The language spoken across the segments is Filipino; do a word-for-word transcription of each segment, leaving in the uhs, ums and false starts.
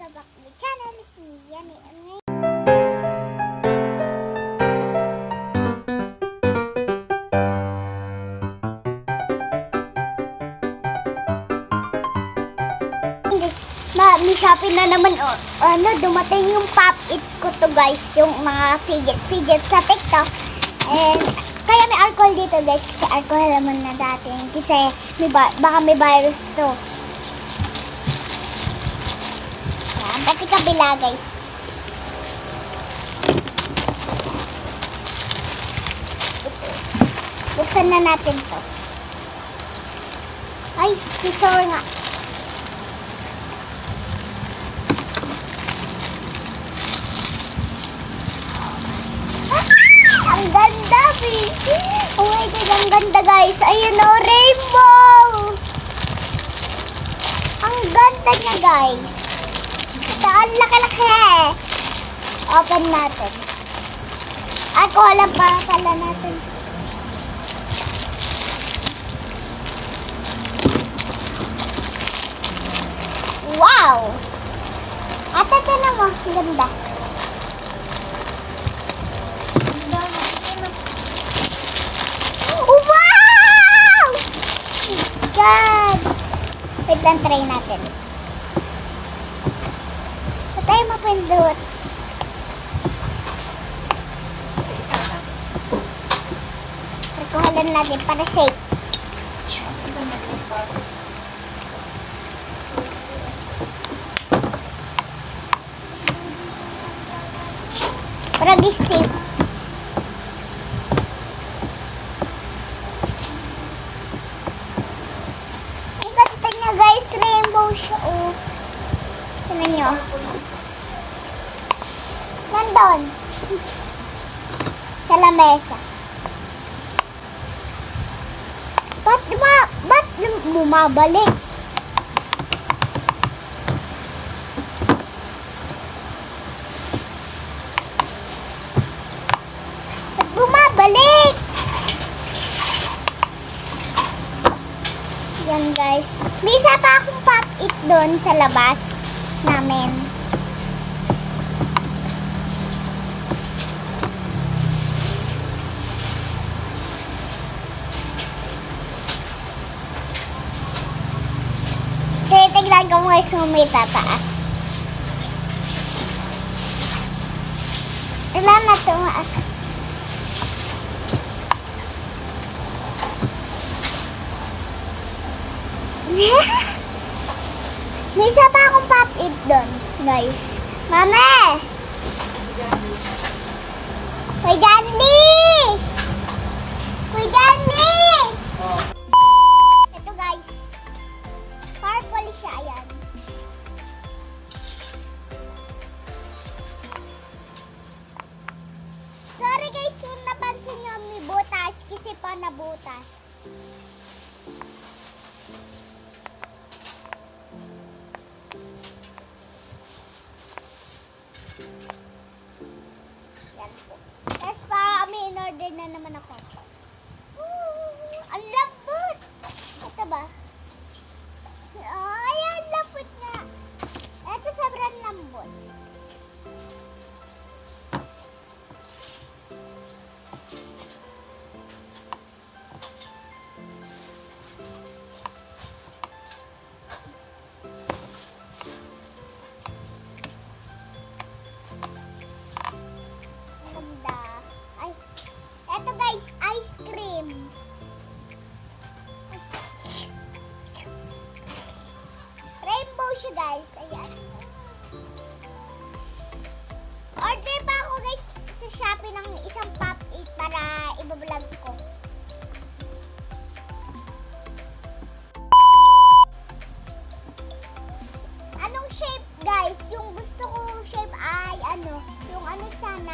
welcome back to my channel. It's me, Yani. May Shopee na naman, oh, ano, dumating yung pop-it ko to guys, yung mga fidget-fidget sa TikTok. And kaya may alcohol dito guys, kasi alcohol naman na dati. Kasi may ba baka may virus to. Yan, pati kabila guys. Ito. Buksan na natin to. Ay, scissor nga. Ang ganda, baby. Oh my God, ang ganda, guys. Ayun, oh, rainbow. Ang ganda niya, guys. Ito, ang laki-laki. Open natin. Alcohol lang para pala natin. Wow! At ito na mo, ang ganda. God! Wait lang, try natin. Ba't tayo mapindot? Alcoholan natin para safe. Para di safe. Guys, rainbow siya, oh. Tignan nyo. Nandun. Sa lamesa. Ba't, ba, ba't bumabalik? Ba't bumabalik? Yan guys. May isa pa akong pop-it doon sa labas namin. Kaya tignan ko guys kung may tataas. Ilan na tumaas? May isa pa akong pop-it doon, guys. Mama! Hoy, Janly! Hoy, Janly! Ito, guys. Purple siya, ayan. Sorry, guys, kung napansin nyo may butas, kasi pa nabutas. Yan po. Tapos para may in-order na naman ako. Ooh, ang lambot! Ito ba? Ay, ang lambot nga. Ito sobrang lambot. Ito guys, ice cream. Rainbow siya guys. Ayan. Order pa ako guys sa Shopee ng isang pop-it para ibablog ko. Anong shape guys? Yung gusto ko shape ay ano, yung ano sana,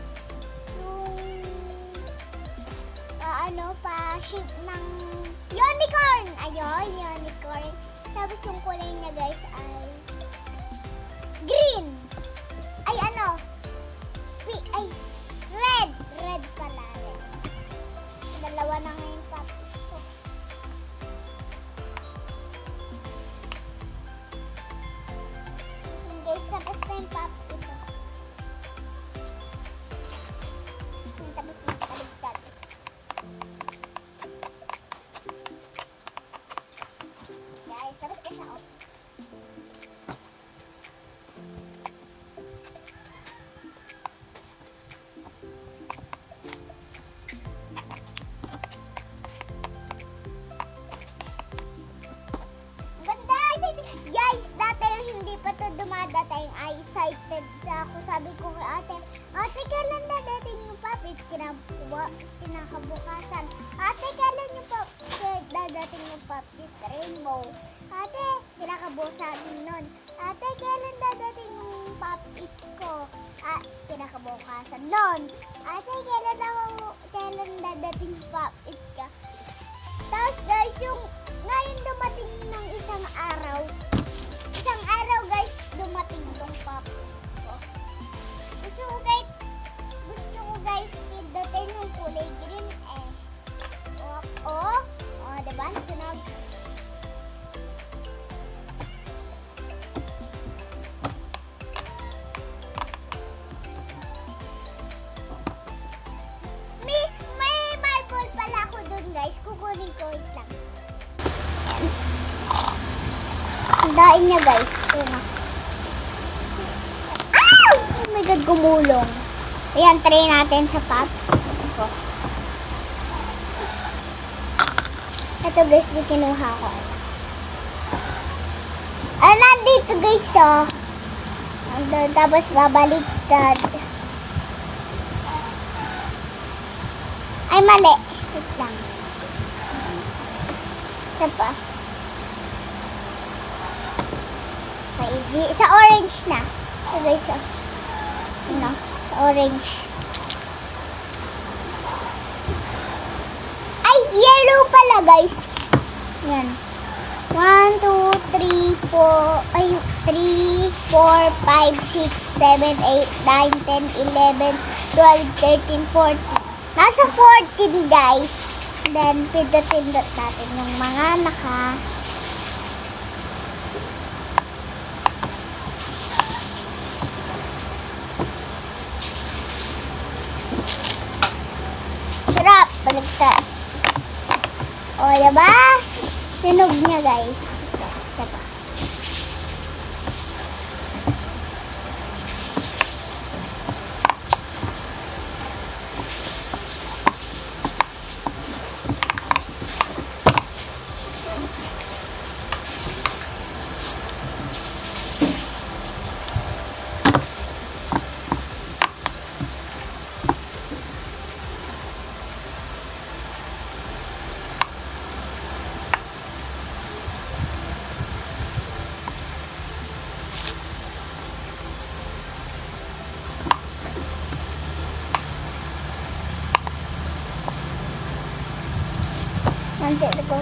ano pa, shape ng unicorn. Ayun, unicorn. Tapos yung kulay niya guys ay green. Ay ano, ay red. Red pala. Red. Dalawa na ngayon pa. Guys, tayong pop ito. Tapos nakaligtad. Guys, tapos na siya, oh. Guys, dati hindi pa to dumadating, ay excited ako. Sabi ko kay ate, ate, kailan dadating yung papit? Kinakabukasan. Ate, kailan yung papit? Dadating yung papit rainbow. Ate, kinakabukasan nun. Ate, kailan dadating yung papit ko? Ah, kinakabukasan nun. Ate, kailan ako, kailan dadating yung papit ka? Tapos guys, yung ngayon dumating ng isang araw, isang araw guys, dumating tong pop ko. Gusto ko guys, gusto ko guys, pindutin yung kulay green eh. O, o, o, diba? Sunog. May, may marble pala ako dun guys, kukunin ko wait lang. Dain niya guys. Ayan na. Ah! Oh my god, gumulong. Ayan, try natin sa pop. Ito. Ito guys, may kinuha ko. Ah, nandito guys, oh. Nandun, tapos babaliktad. Ay, mali. Wait lang. Isa pa. Di, sa orange na. Ito guys, oh. Ano? Sa orange. Ay, yellow pala guys. Yan. one, two, three, four, ay, three, four, five, six, seven, eight, nine, ten, eleven, twelve, thirteen, fourteen. Nasa fourteen guys. Then, pindot-pindot natin yung mga naka... Sarap! Baligtad. O, diba? Sinog niya, guys. Ito, diba? Nanti ko.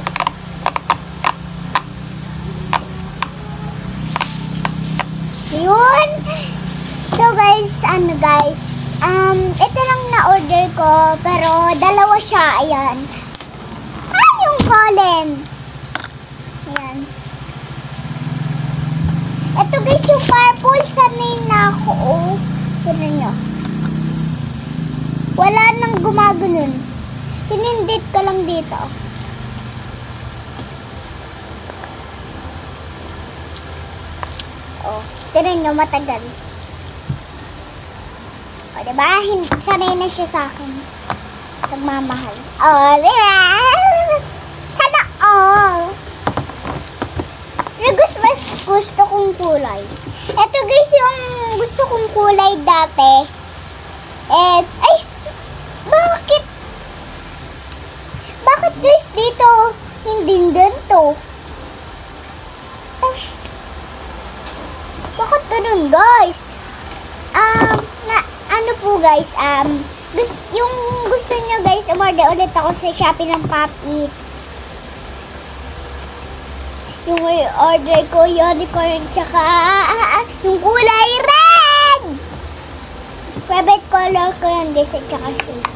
Yun. So guys, ano guys, um, ito lang na-order ko, pero dalawa siya, ayan. Ah, yung Colin. Ayan. Ito guys, yung purple, sanay na ako, oh. Tignan nyo. Wala nang gumaganon. Pinindit ko lang dito. Oh, tignan nyo, matagal. O, oh, diba? Sanay na siya sa akin. Nagmamahal. O, oh, diba? Sana all. Pero gusto, gusto kong kulay. Ito guys, yung gusto kong kulay dati. Eh, ay, bakit? Bakit guys dito hindi ganito? Ay, bakit ganun guys? Um, na, ano po guys, um, gusto, yung gusto nyo guys, umorder ulit ako sa Shopee ng Pop-It. Yung order ko, unicorn, tsaka ah, ah, yung kulay red! Favorite color ko yan guys, at tsaka safe.